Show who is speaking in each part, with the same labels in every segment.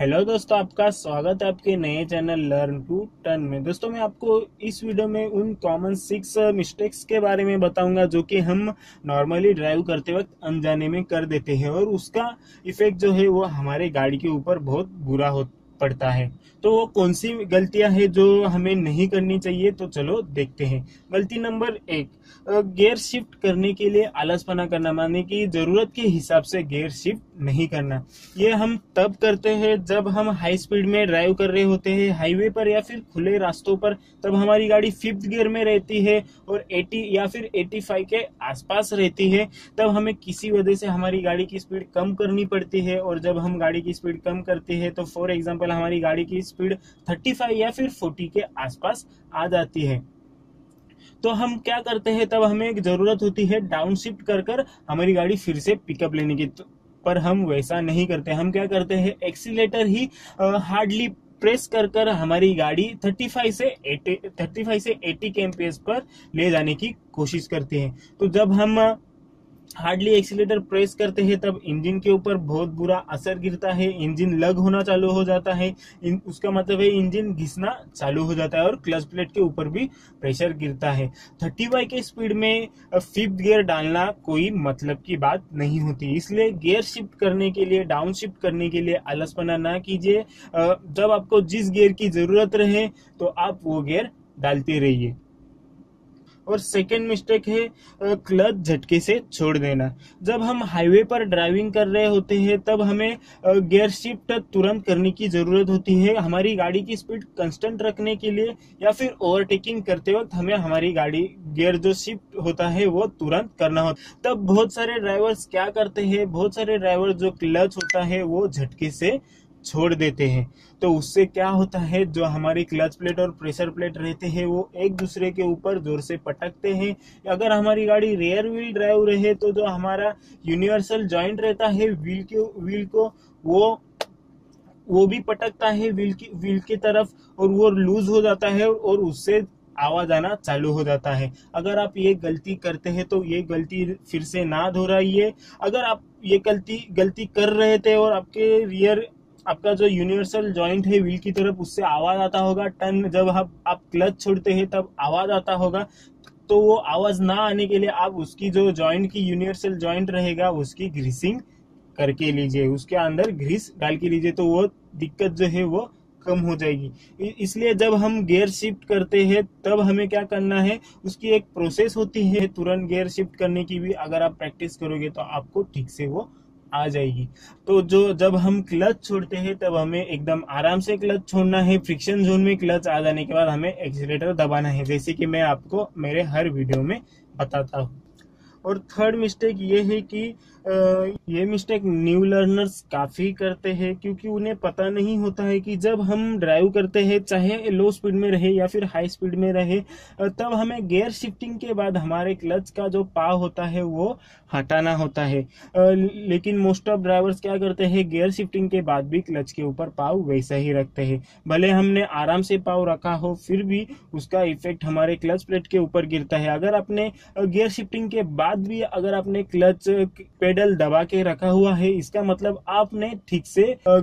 Speaker 1: Hello दोस्तों, आपका स्वागत है आपके नए चैनल लर्न टू टर्न में। दोस्तों, मैं आपको इस वीडियो में उन कॉमन 6 मिस्टेक्स के बारे में बताऊंगा जो कि हम नॉर्मली ड्राइव करते वक्त अनजाने में कर देते हैं और उसका इफेक्ट जो है वो हमारे गाड़ी के ऊपर बहुत बुरा हो पड़ता है। तो वो कौन सी गलतियां हैं जो हमें नहीं करनी चाहिए, तो चलो देखते हैं। गलती नंबर 1, गियर शिफ्ट करने के लिए आलसपना करना, माने कि जरूरत के हिसाब से गियर शिफ्ट नहीं करना। ये हम तब करते हैं जब हम हाई स्पीड में ड्राइव कर रहे होते हैं हाईवे पर या फिर खुले रास्तों पर। तब हमारी गाड़ी 5th गियर में रहती है और 80 या फिर 85 के आसपास रहती है। तब हमें किसी वजह से हमारी गाड़ी की स्पीड कम करनी पड़ती है और जब हम गाड़ी की स्पीड कम करते हैं तो फॉर एग्जांपल हमारी गाड़ी की स्पीड 35 या फिर 40 के आसपास आ जाती है। तो हम क्या करते हैं, तब हमें एक जरूरत होती है डाउन शिफ्ट कर कर हमारी गाड़ी फिर से पिकअप लेने की। पर हम वैसा नहीं करते। हम क्या करते हैं, एक्सीलेटर ही हार्डली प्रेस कर कर हमारी गाड़ी 35 से 80 kmph पर ले जाने की कोशिश करते हैं। तो जब हम हार्डली एक्सीलेटर प्रेस करते हैं तब इंजन के ऊपर बहुत बुरा असर गिरता है। इंजन लग होना चालू हो जाता है। उसका मतलब है इंजन घिसना चालू हो जाता है और क्लच प्लेट के ऊपर भी प्रेशर गिरता है। 35 के स्पीड में 5th गियर डालना कोई मतलब की बात नहीं होती। इसलिए गियर शिफ्ट करने के लिए, डाउन शिफ्ट करने के लिए आलसपना ना कीजिए। जब आपको जिस गियर की जरूरत रहे तो आप वो गियर डालते रहिए। और सेकेंड मिस्टेक है क्लच झटके से छोड़ देना। जब हम हाईवे पर ड्राइविंग कर रहे होते हैं तब हमें गियर शिफ्ट तुरंत करने की जरूरत होती है। हमारी गाड़ी की स्पीड कांस्टेंट रखने के लिए या फिर ओवरटेकिंग करते वक्त हमें हमारी गाड़ी गियर जो शिफ्ट होता है वो तुरंत करना होता। तब बहुत सारे ड्राइवर्स क्या करते हैं, बहुत सारे ड्राइवर जो क्लच होता है वो झटके से छोड़ देते हैं। तो उससे क्या होता है, जो हमारी क्लच प्लेट और प्रेशर प्लेट रहते हैं वो एक दूसरे के ऊपर जोर से पटकते हैं। अगर हमारी गाड़ी रेयर व्हील ड्राइव रहे तो जो हमारा यूनिवर्सल जॉइंट रहता है व्हील को वो भी पटकता है व्हील की तरफ और वो लूज हो जाता है और उससे आवाज आना चालू हो जाता है। अगर आप ये गलती करते हैं तो ये गलती फिर से ना दोहराइए। अगर आप ये गलती कर रहे थे और आपका जो यूनिवर्सल जॉइंट है व्हील की तरफ उससे आवाज आता होगा, टर्न जब आप क्लच छोड़ते हैं तब आवाज आता होगा, तो वो आवाज ना आने के लिए आप उसकी जो जॉइंट की यूनिवर्सल जॉइंट रहेगा उसकी ग्रीसिंग करके लीजिए, उसके अंदर ग्रीस डाल के लीजिए, तो वो दिक्कत जो है वो कम हो जाएगी। इसलिए जब हम गियर शिफ्ट करते हैं तब हमें क्या करना है, उसकी एक प्रोसेस होती है तुरंत गियर शिफ्ट करने की भी। अगर आप प्रैक्टिस करोगे तो आपको ठीक से वो आ जाएगी। तो जब हम क्लच छोड़ते हैं तब हमें एकदम आराम से क्लच छोड़ना है। फ्रिक्शन जोन में क्लच आ जाने के बाद हमें एक्सीलेटर दबाना है, जैसे कि मैं आपको मेरे हर वीडियो में बताता हूँ। और थर्ड मिस्टेक ये है कि ये मिस्टेक न्यू लर्नर्स काफी करते हैं, क्योंकि उन्हें पता नहीं होता है कि जब हम ड्राइव करते हैं चाहे लो स्पीड में रहे या फिर हाई स्पीड में रहे, तब हमें गियर शिफ्टिंग के बाद हमारे क्लच का जो पाव होता है वो हटाना होता है। लेकिन मोस्ट ऑफ ड्राइवर्स क्या करते हैं, गियर शिफ्टिंग के बाद भी क्लच के ऊपर पाव वैसा ही रखते हैं। भले हमने आराम से पाव रखा हो फिर भी उसका इफेक्ट हमारे क्लच प्लेट के ऊपर गिरता है। अगर आपने गियर शिफ्टिंग के बाद भी अगर आपने क्लच पेडल दबा के रखा हुआ है, इसका मतलब आपने ठीक से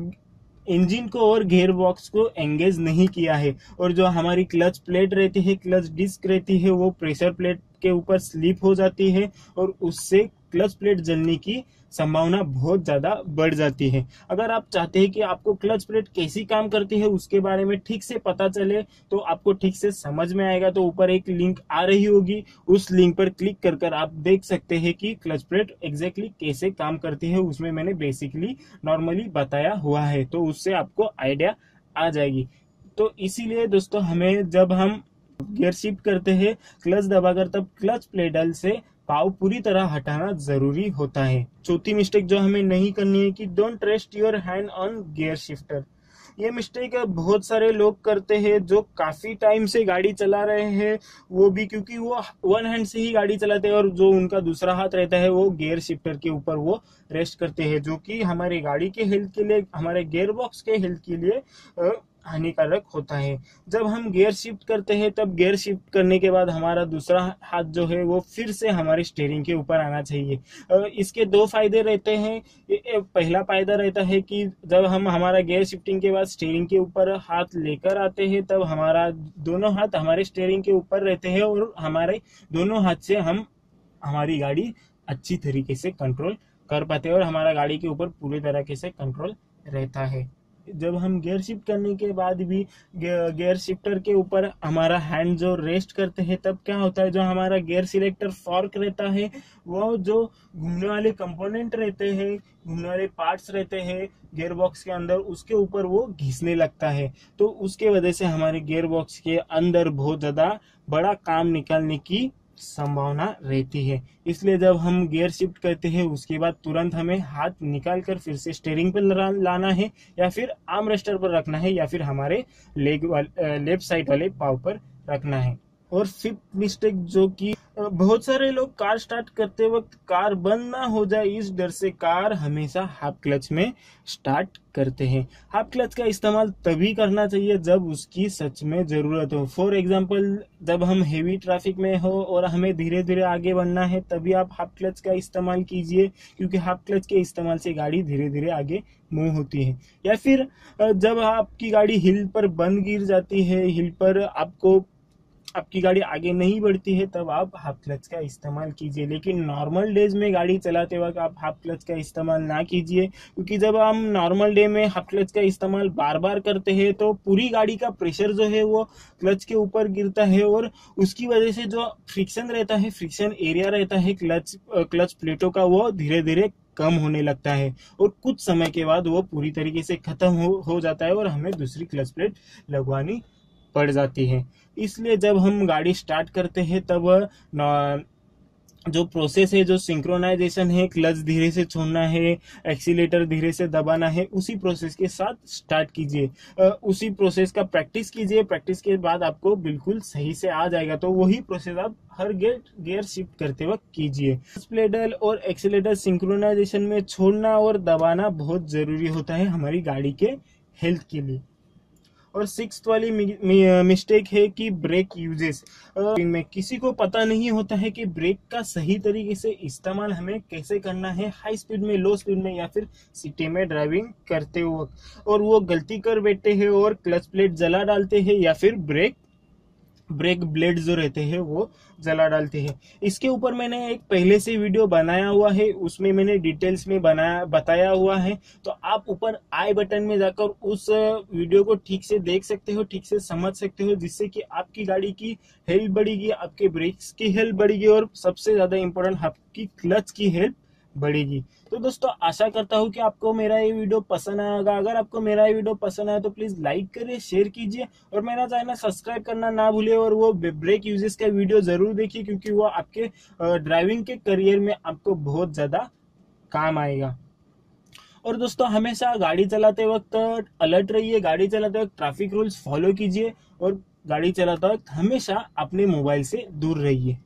Speaker 1: इंजन को और गियर बॉक्स को एंगेज नहीं किया है। और जो हमारी क्लच प्लेट रहती है, क्लच डिस्क रहती है, वो प्रेशर प्लेट के ऊपर स्लिप हो जाती है और उससे क्लच प्लेट जलने की संभावना बहुत ज्यादा बढ़ जाती है। अगर आप चाहते हैं कि आपको क्लच प्लेट कैसी काम करती है उसके बारे में ठीक से पता चले, तो आपको ठीक से समझ में आएगा, तो ऊपर एक लिंक आ रही होगी, उस लिंक पर क्लिक कर कर आप देख सकते हैं कि क्लच प्लेट एग्जैक्टली कैसे काम करती है। उसमें मैंने बेसिकली नॉर्मली बताया हुआ है, तो उससे आपको आइडिया आ जाएगी। तो इसीलिए दोस्तों, हमें जब हम गियर शिफ्ट करते हैं क्लच दबाकर, तब क्लच पेडल से पाव पूरी तरह हटाना जरूरी होता है। चौथी मिस्टेक जो हमें नहीं करनी है कि don't rest your hand on gear shifter. ये मिस्टेक बहुत सारे लोग करते हैं जो काफी टाइम से गाड़ी चला रहे हैं, वो भी क्योंकि वो वन हैंड से ही गाड़ी चलाते हैं और जो उनका दूसरा हाथ रहता है वो गियर शिफ्टर के ऊपर वो रेस्ट करते हैं, जो कि हमारी गाड़ी के हेल्थ के लिए, हमारे गियर बॉक्स के हेल्थ के लिए हानिकारक होता है। जब हम गियर शिफ्ट करते हैं तब गियर शिफ्ट करने के बाद हमारा दूसरा हाथ जो है वो फिर से हमारे स्टीयरिंग के ऊपर आना चाहिए। इसके दो फायदे रहते हैं। पहला फायदा रहता है कि जब हम हमारा गियर शिफ्टिंग के बाद स्टीयरिंग के ऊपर हाथ लेकर आते हैं तब हमारा दोनों हाथ हमारे स्टीयरिंग के ऊपर रहते हैं और हमारे दोनों हाथ से हम हमारी गाड़ी अच्छी तरीके से कंट्रोल कर पाते हैं और हमारा गाड़ी के ऊपर पूरी तरीके से कंट्रोल रहता है। जब हम गियर शिफ्ट करने के बाद भी गियर शिफ्टर के ऊपर हमारा हैंड जो रेस्ट करते हैं तब क्या होता है, जो हमारा गियर सिलेक्टर फॉर्क रहता है वो जो घूमने वाले कंपोनेंट रहते हैं, घूमने वाले पार्ट्स रहते हैं गियर बॉक्स के अंदर, उसके ऊपर वो घिसने लगता है। तो उसके वजह से हमारे गियर बॉक्स के अंदर बहुत ज्यादा बड़ा काम निकालने की संभावना रहती है। इसलिए जब हम गियर शिफ्ट करते हैं उसके बाद तुरंत हमें हाथ निकाल कर फिर से स्टीयरिंग पर लाना है या फिर आर्म रेस्टर पर रखना है या फिर हमारे लेफ्ट साइड वाले पाव पर रखना है। और फिफ्थ मिस्टेक जो कि बहुत सारे लोग कार स्टार्ट करते वक्त कार बंद ना हो जाए इस डर से कार हमेशा हाफ क्लच में स्टार्ट करते हैं। हाफ क्लच का इस्तेमाल तभी करना चाहिए जब उसकी सच में जरूरत हो। फॉर एग्जांपल जब हम हेवी ट्रैफिक में हो और हमें धीरे धीरे आगे बढ़ना है तभी आप हाफ क्लच का इस्तेमाल कीजिए, क्योंकि हाफ क्लच के इस्तेमाल से गाड़ी धीरे धीरे आगे मूव होती है। या फिर जब आपकी गाड़ी हिल पर बंद गिर जाती है, हिल पर आपकी गाड़ी आगे नहीं बढ़ती है तब आप हाफ क्लच का इस्तेमाल कीजिए। लेकिन नॉर्मल डेज में गाड़ी चलाते वक्त आप हाफ क्लच का इस्तेमाल ना कीजिए, क्योंकि जब हम नॉर्मल डे में हाफ क्लच का इस्तेमाल बार बार करते हैं तो पूरी गाड़ी का प्रेशर जो है वो क्लच के ऊपर गिरता है और उसकी वजह से जो फ्रिक्शन रहता है, फ्रिक्शन एरिया रहता है क्लच प्लेटों का, वो धीरे धीरे कम होने लगता है और कुछ समय के बाद वो पूरी तरीके से खत्म हो जाता है और हमें दूसरी क्लच प्लेट लगवानी पड़ जाती है। इसलिए जब हम गाड़ी स्टार्ट करते हैं तब जो प्रोसेस है, जो सिंक्रोनाइजेशन है, क्लच धीरे से छोड़ना है, एक्सीलेटर धीरे से दबाना है, उसी प्रोसेस के साथ स्टार्ट कीजिए। उसी प्रोसेस का प्रैक्टिस कीजिए। प्रैक्टिस के बाद आपको बिल्कुल सही से आ जाएगा। तो वही प्रोसेस आप हर गियर शिफ्ट करते वक्त कीजिए। पेडल और एक्सीलेटर सिंक्रोनाइजेशन में छोड़ना और दबाना बहुत जरूरी होता है हमारी गाड़ी के हेल्थ के लिए। और सिक्स्थ वाली मिस्टेक है कि ब्रेक यूजेस में किसी को पता नहीं होता है कि ब्रेक का सही तरीके से इस्तेमाल हमें कैसे करना है हाई स्पीड में, लो स्पीड में या फिर सिटी में ड्राइविंग करते वक्त, और वो गलती कर बैठते हैं और क्लच प्लेट जला डालते हैं या फिर ब्रेक ब्लेड जो रहते हैं वो जला डालते हैं। इसके ऊपर मैंने एक पहले से वीडियो बनाया हुआ है, उसमें मैंने डिटेल्स में बताया हुआ है। तो आप ऊपर आई बटन में जाकर उस वीडियो को ठीक से देख सकते हो, ठीक से समझ सकते हो, जिससे कि आपकी गाड़ी की हेल्थ बढ़ेगी, आपके ब्रेक्स की हेल्थ बढ़ेगी और सबसे ज्यादा इम्पोर्टेंट आपकी क्लच की हेल्थ बढ़ेगी। तो दोस्तों आशा करता हूँ कि आपको मेरा ये वीडियो पसंद आएगा। अगर आपको मेरा ये वीडियो पसंद आया तो प्लीज लाइक करिए, शेयर कीजिए और मेरा चैनल सब्सक्राइब करना ना भूलिए और वो ब्रेक यूजेस का वीडियो जरूर देखिए, क्योंकि वो आपके ड्राइविंग के करियर में आपको बहुत ज्यादा काम आएगा। और दोस्तों हमेशा गाड़ी चलाते वक्त अलर्ट रहिए, गाड़ी चलाते वक्त ट्रैफिक रूल्स फॉलो कीजिए और गाड़ी चलाते वक्त हमेशा अपने मोबाइल से दूर रहिए।